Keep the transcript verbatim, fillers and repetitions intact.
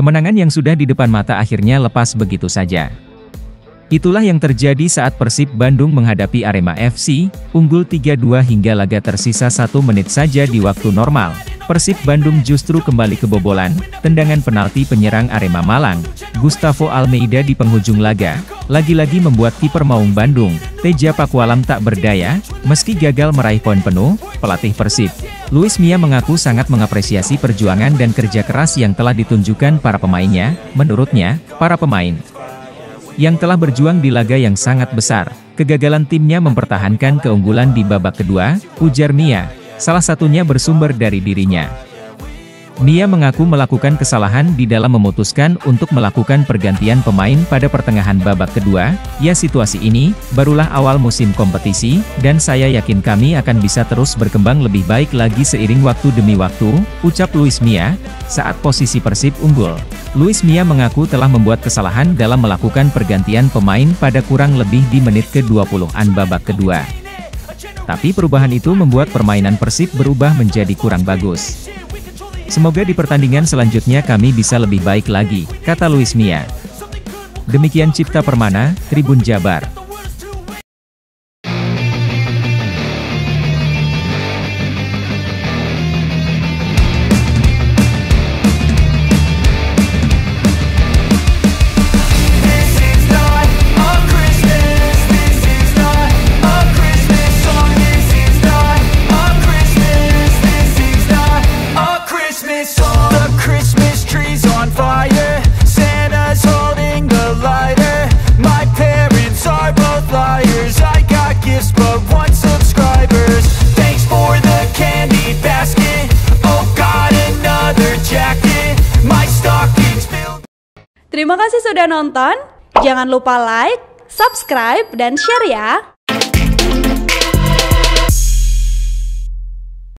Kemenangan yang sudah di depan mata akhirnya lepas begitu saja. Itulah yang terjadi saat Persib Bandung menghadapi Arema F C, unggul tiga dua hingga laga tersisa satu menit saja di waktu normal. Persib Bandung justru kembali kebobolan, tendangan penalti penyerang Arema Malang, Gustavo Almeida di penghujung laga, lagi-lagi membuat kiper Maung Bandung, Teja Pakualam tak berdaya, meski gagal meraih poin penuh. Pelatih Persib, Luis Mia mengaku sangat mengapresiasi perjuangan dan kerja keras yang telah ditunjukkan para pemainnya. Menurutnya, para pemain yang telah berjuang di laga yang sangat besar, kegagalan timnya mempertahankan keunggulan di babak kedua, ujar Mia, salah satunya bersumber dari dirinya. Mia mengaku melakukan kesalahan di dalam memutuskan untuk melakukan pergantian pemain pada pertengahan babak kedua. Ya, situasi ini barulah awal musim kompetisi, dan saya yakin kami akan bisa terus berkembang lebih baik lagi seiring waktu demi waktu, ucap Luis Mia, saat posisi Persib unggul. Luis Mia mengaku telah membuat kesalahan dalam melakukan pergantian pemain pada kurang lebih di menit ke dua puluhan babak kedua. Tapi perubahan itu membuat permainan Persib berubah menjadi kurang bagus. Semoga di pertandingan selanjutnya kami bisa lebih baik lagi, kata Luis Mia. Demikian Cipta Permana, Tribun Jabar. Terima kasih sudah nonton, jangan lupa like, subscribe, dan share ya!